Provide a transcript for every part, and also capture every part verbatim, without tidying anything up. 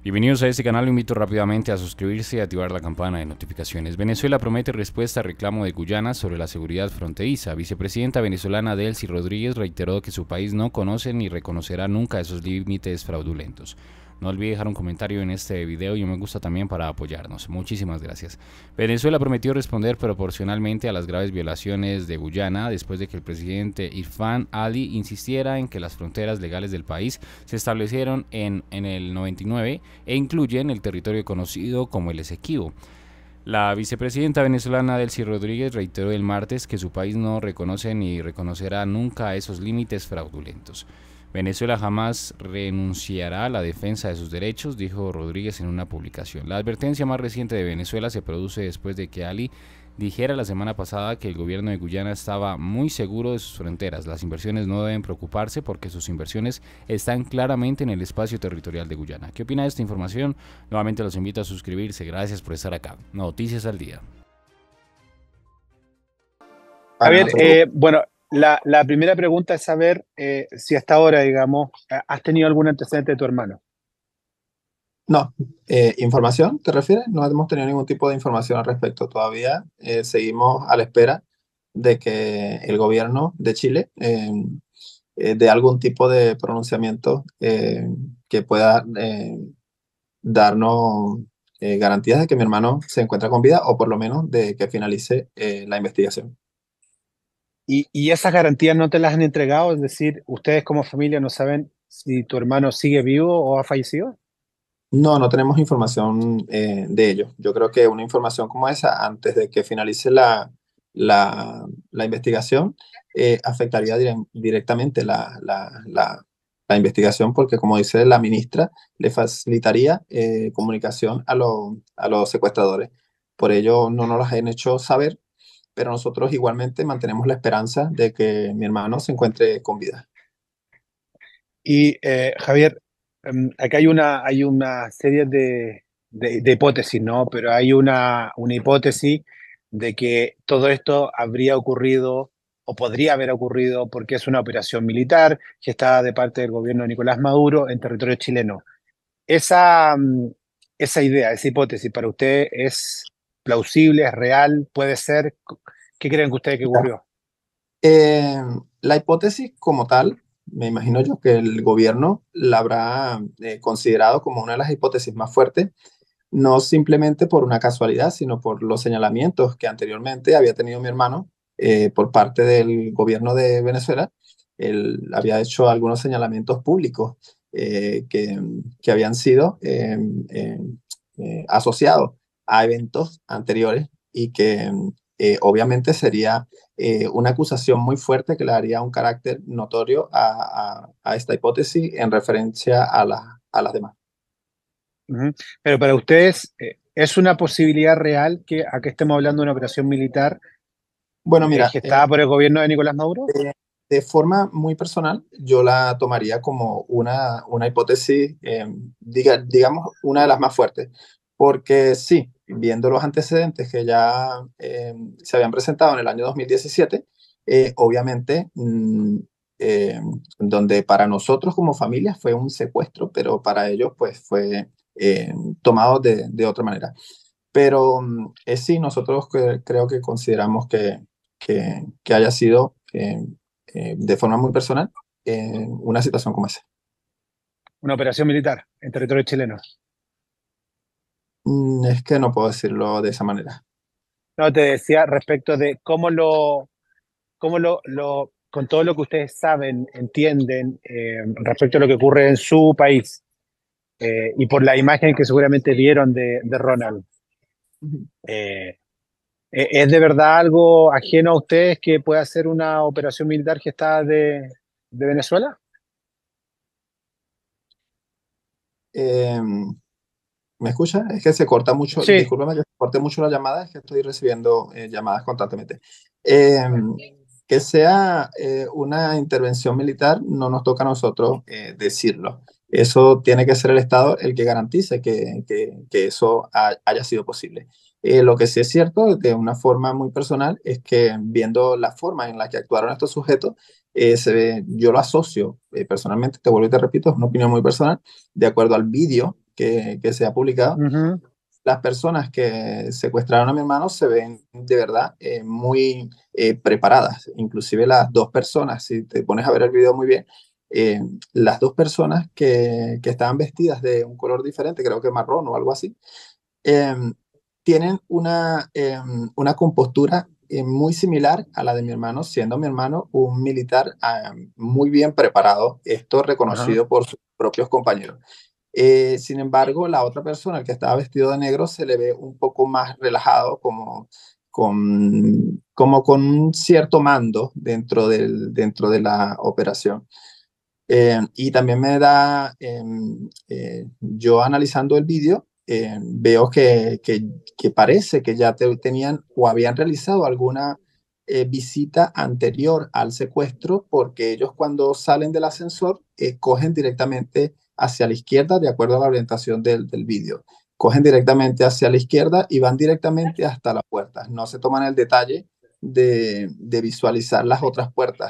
Bienvenidos a este canal, lo invito rápidamente a suscribirse y activar la campana de notificaciones. Venezuela promete respuesta al reclamo de Guyana sobre la seguridad fronteriza. Vicepresidenta venezolana Delcy Rodríguez reiteró que su país no conoce ni reconocerá nunca esos límites fraudulentos. No olvide dejar un comentario en este video y un me gusta también para apoyarnos. Muchísimas gracias. Venezuela prometió responder proporcionalmente a las graves violaciones de Guyana después de que el presidente Irfan Ali insistiera en que las fronteras legales del país se establecieron en, en el noventa y nueve e incluyen el territorio conocido como el Esequibo. La vicepresidenta venezolana Delcy Rodríguez reiteró el martes que su país no reconoce ni reconocerá nunca esos límites fraudulentos. Venezuela jamás renunciará a la defensa de sus derechos, dijo Rodríguez en una publicación. La advertencia más reciente de Venezuela se produce después de que Ali dijera la semana pasada que el gobierno de Guyana estaba muy seguro de sus fronteras. Las inversiones no deben preocuparse porque sus inversiones están claramente en el espacio territorial de Guyana. ¿Qué opina de esta información? Nuevamente los invito a suscribirse. Gracias por estar acá. Noticias al día. Javier, eh, bueno, la, la primera pregunta es saber eh, si hasta ahora, digamos, has tenido algún antecedente de tu hermano. No, eh, ¿información te refieres? No hemos tenido ningún tipo de información al respecto todavía. Eh, seguimos a la espera de que el gobierno de Chile eh, eh, dé algún tipo de pronunciamiento eh, que pueda eh, darnos eh, garantías de que mi hermano se encuentra con vida o por lo menos de que finalice eh, la investigación. ¿Y, y esas garantías no te las han entregado? Es decir, ustedes como familia no saben si tu hermano sigue vivo o ha fallecido. No, no tenemos información eh, de ello. Yo creo que una información como esa, antes de que finalice la, la, la investigación, eh, afectaría dire- directamente la, la, la, la investigación, porque como dice la ministra, le facilitaría eh, comunicación a, lo- a los secuestradores. Por ello, no nos las han hecho saber, pero nosotros igualmente mantenemos la esperanza de que mi hermano se encuentre con vida. Y eh, Javier, em, acá hay una, hay una serie de, de- de hipótesis, ¿no? Pero hay una, una hipótesis de que todo esto habría ocurrido o podría haber ocurrido porque es una operación militar gestada de parte del gobierno de Nicolás Maduro en territorio chileno. Esa, mm, esa idea, esa hipótesis, ¿para usted es plausible, es real, puede ser? ¿Qué creen que ustedes que ocurrió? Eh, la hipótesis como tal, me imagino yo que el gobierno la habrá eh, considerado como una de las hipótesis más fuertes, no simplemente por una casualidad, sino por los señalamientos que anteriormente había tenido mi hermano eh, por parte del gobierno de Venezuela. Él había hecho algunos señalamientos públicos eh, que, que habían sido eh, eh, eh, asociados a eventos anteriores y que eh, obviamente sería eh, una acusación muy fuerte que le daría un carácter notorio a, a, a esta hipótesis en referencia a, la, a las demás. Ujú. Pero para ustedes, eh, ¿es una posibilidad real que acá estemos hablando de una operación militar Bueno, eh, mira, eh, gestada por el gobierno de Nicolás Maduro? de, de forma muy personal, yo la tomaría como una, una hipótesis, eh, diga, digamos, una de las más fuertes, porque sí, viendo los antecedentes que ya eh, se habían presentado en el año dos mil diecisiete, eh, obviamente, mm, eh, donde para nosotros como familia fue un secuestro, pero para ellos pues fue eh, tomado de, de otra manera. Pero mm, eh, sí, nosotros que- creo que consideramos que, que, que haya sido eh, eh, de forma muy personal eh, una situación como esa. Una operación militar en territorio chileno. Mm, es que no puedo decirlo de esa manera. No, te decía respecto de cómo lo, cómo lo, lo con todo lo que ustedes saben, entienden eh, respecto a lo que ocurre en su país eh, y por la imagen que seguramente vieron de, de Ronald. Ujú. eh, ¿E- ¿Es de verdad algo ajeno a ustedes que pueda ser una operación militar gestada de, de Venezuela? Eh, ¿Me escucha? Es que se corta mucho, Sí. discúlpame que se corte mucho la llamada, es que estoy recibiendo eh, llamadas constantemente. Eh, que sea eh, una intervención militar, no nos toca a nosotros eh, decirlo. Eso tiene que ser el Estado el que garantice que, que, que eso ha- haya sido posible. Eh, lo que sí es cierto, de una forma muy personal, es que viendo la forma en la que actuaron estos sujetos, eh, se ve, yo lo asocio, eh, personalmente, te vuelvo y te repito, es una opinión muy personal, de acuerdo al vídeo que, que se ha publicado, Ujú. las personas que secuestraron a mi hermano se ven de verdad eh, muy eh, preparadas. Inclusive las dos personas, si te pones a ver el video muy bien, eh, las dos personas que, que estaban vestidas de un color diferente, creo que marrón o algo así, eh, tienen una, eh, una compostura eh, muy similar a la de mi hermano, siendo mi hermano un militar eh, muy bien preparado, esto Ajá. reconocido por sus propios compañeros. Eh, sin embargo, la otra persona, el que estaba vestido de negro, se le ve un poco más relajado, como con, como con un cierto mando dentro, del, dentro de la operación. Eh, y también me da, eh, eh, yo analizando el vídeo, eh, veo que, que, que parece que ya te, tenían o habían realizado alguna eh, visita anterior al secuestro, porque ellos cuando salen del ascensor eh, cogen directamente hacia la izquierda, de acuerdo a la orientación del, del vídeo. Cogen directamente hacia la izquierda y van directamente hasta la puerta. No se toman el detalle de, de visualizar las otras puertas.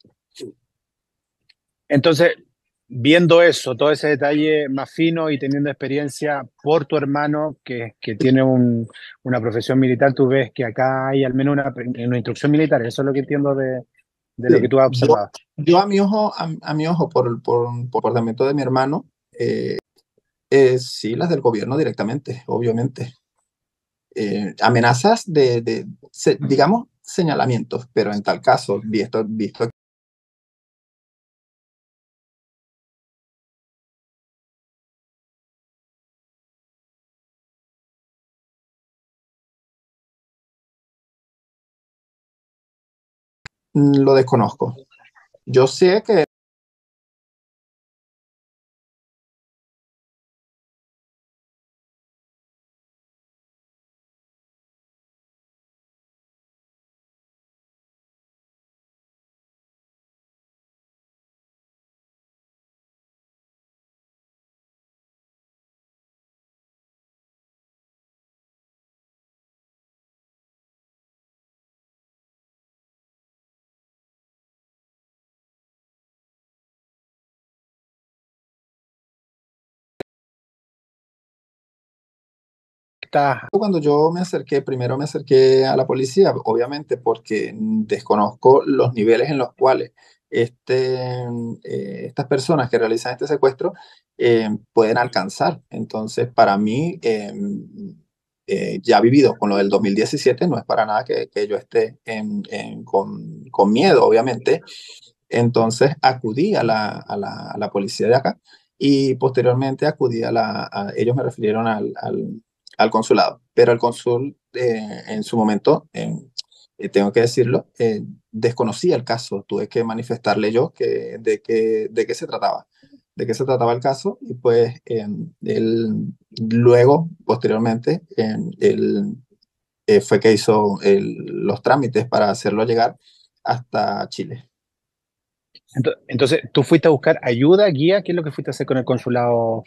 Entonces, viendo eso, todo ese detalle más fino y teniendo experiencia por tu hermano que, que tiene un, una profesión militar, tú ves que acá hay al menos una, una instrucción militar. Eso es lo que entiendo de, de lo que Sí, tú has yo, observado. yo a mi ojo, a, a mi ojo, por, el- por, por comportamiento de mi hermano, eh, eh, sí, las del gobierno directamente, obviamente. Eh, amenazas de, de se- digamos, señalamientos, pero en tal caso, visto, visto mm, lo desconozco. Yo sé que Está, cuando yo me acerqué, primero me acerqué a la policía, obviamente porque desconozco los niveles en los cuales este, eh, estas personas que realizan este secuestro eh, pueden alcanzar. Entonces, para mí, eh, eh, ya vivido con lo del dos mil diecisiete, no es para nada que, que yo esté en- en- con, con miedo, obviamente. Entonces, acudí a la, a la, a la policía de acá y posteriormente acudí a la, a- ellos me refirieron al, al al consulado, pero el cónsul eh, en su momento, eh, eh, tengo que decirlo, eh, desconocía el caso, tuve que manifestarle yo que, de, que, de qué se trataba, de qué se trataba el caso y pues eh, él luego, posteriormente, eh, él eh, fue que hizo el- los trámites para hacerlo llegar hasta Chile. ento- entonces, ¿tú fuiste a buscar ayuda, guía? ¿Qué es lo que fuiste a hacer con el consulado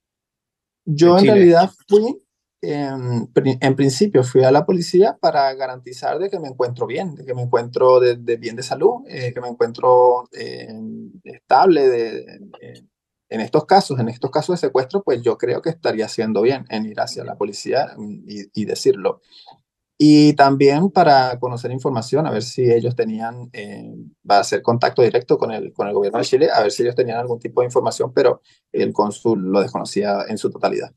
de Yo en Chile? realidad fui, en, pri- en principio fui a la policía para garantizar de que me encuentro bien, de que me encuentro de, de bien de salud, eh, que me encuentro eh, estable. De, de- en estos casos, en estos casos de secuestro, pues yo creo que estaría haciendo bien en ir hacia la policía mm, y, y decirlo. Y también para conocer información, a ver si ellos tenían, eh, va a hacer contacto directo con el, con el gobierno de Chile, a ver si ellos tenían algún tipo de información, pero el cónsul lo desconocía en su totalidad.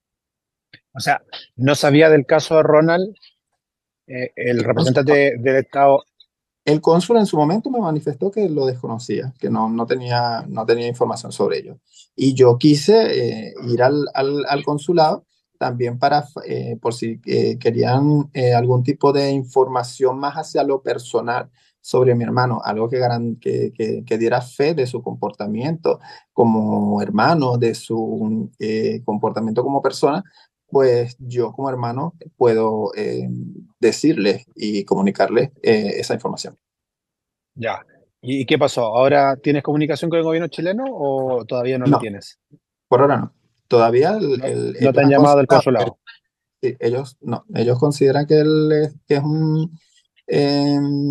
O sea, no sabía del caso de Ronald, eh, el El cónsul, representante del Estado. el cónsul en su momento me manifestó que lo desconocía, que no, no tenía, no tenía información sobre ello. Y yo quise eh, ir al, al, al consulado también para, eh, por si eh, querían eh, algún tipo de información más hacia lo personal sobre mi hermano, algo que, garan, que, que, que diera fe de su comportamiento como hermano, de su eh, comportamiento como persona, pues yo como hermano puedo eh, decirles y comunicarles eh, esa información. Ya. ¿Y qué pasó? ¿Ahora tienes comunicación con el gobierno chileno o todavía no la No, tienes? por ahora no. Todavía el- No, el- no te ellos han han llamado del considerado, consulado. sí, ellos no, ellos consideran que él es, que es un eh,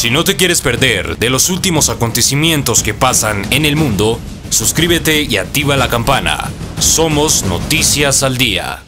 Si no te quieres perder de los últimos acontecimientos que pasan en el mundo, suscríbete y activa la campana. Somos Noticias al Día.